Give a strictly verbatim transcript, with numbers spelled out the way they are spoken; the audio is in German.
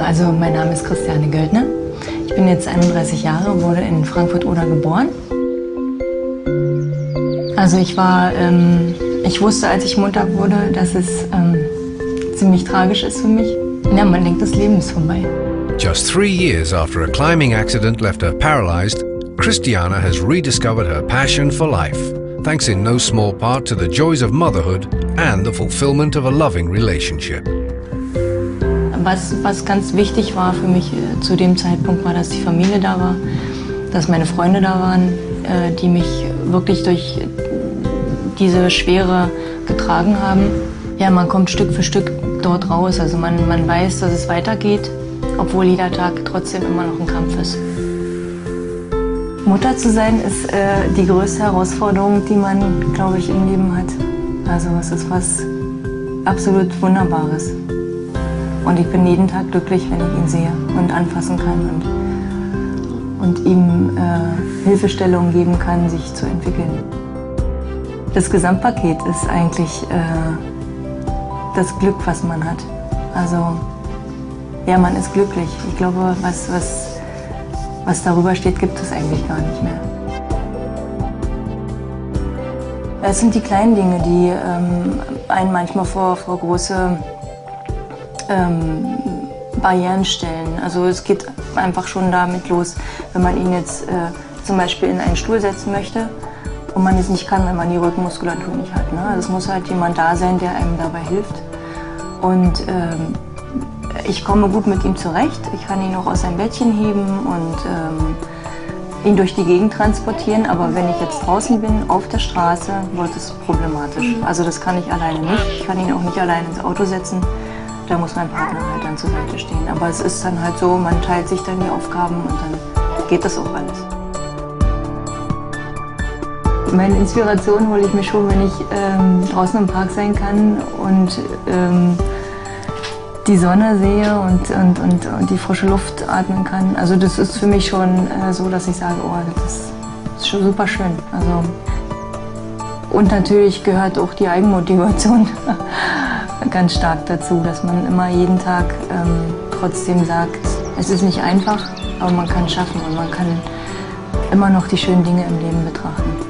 Also mein Name ist Christiane Göldner. Ich bin jetzt einunddreißig Jahre, wurde in Frankfurt-Oder geboren. Also ich war, ähm, ich wusste, als ich Mutter wurde, dass es ähm, ziemlich tragisch ist für mich. Ja, man denkt, das Leben ist vorbei. Just three years after a climbing accident left her paralyzed, Christiana has rediscovered her passion for life, thanks in no small part to the joys of motherhood and the fulfillment of a loving relationship. Was, was ganz wichtig war für mich äh, zu dem Zeitpunkt, war, dass die Familie da war, dass meine Freunde da waren, äh, die mich wirklich durch diese Schwere getragen haben. Ja, man kommt Stück für Stück dort raus. Also man, man weiß, dass es weitergeht, obwohl jeder Tag trotzdem immer noch ein Kampf ist. Mutter zu sein ist äh, die größte Herausforderung, die man, glaube ich, im Leben hat. Also es ist was absolut Wunderbares. Und ich bin jeden Tag glücklich, wenn ich ihn sehe und anfassen kann und, und ihm äh, Hilfestellung geben kann, sich zu entwickeln. Das Gesamtpaket ist eigentlich äh, das Glück, was man hat. Also ja, man ist glücklich. Ich glaube, was, was, was darüber steht, gibt es eigentlich gar nicht mehr. Es sind die kleinen Dinge, die ähm, einen manchmal vor, vor große ähm, Barrieren stellen. Also es geht einfach schon damit los, wenn man ihn jetzt äh, zum Beispiel in einen Stuhl setzen möchte und man es nicht kann, wenn man die Rückenmuskulatur nicht hat. Ne? Also es muss halt jemand da sein, der einem dabei hilft. Und ähm, ich komme gut mit ihm zurecht. Ich kann ihn auch aus seinem Bettchen heben und ähm, ihn durch die Gegend transportieren. Aber wenn ich jetzt draußen bin, auf der Straße, wird es problematisch. Also das kann ich alleine nicht. Ich kann ihn auch nicht alleine ins Auto setzen. Da muss mein Partner halt dann zur Seite stehen. Aber es ist dann halt so, man teilt sich dann die Aufgaben und dann geht das auch alles. Meine Inspiration hole ich mir schon, wenn ich ähm, draußen im Park sein kann und ähm, die Sonne sehe und, und, und, und die frische Luft atmen kann. Also das ist für mich schon äh, so, dass ich sage, oh, das ist schon super schön. Also, und natürlich gehört auch die Eigenmotivation ganz stark dazu, dass man immer jeden Tag ähm, trotzdem sagt, es ist nicht einfach, aber man kann es schaffen und man kann immer noch die schönen Dinge im Leben betrachten.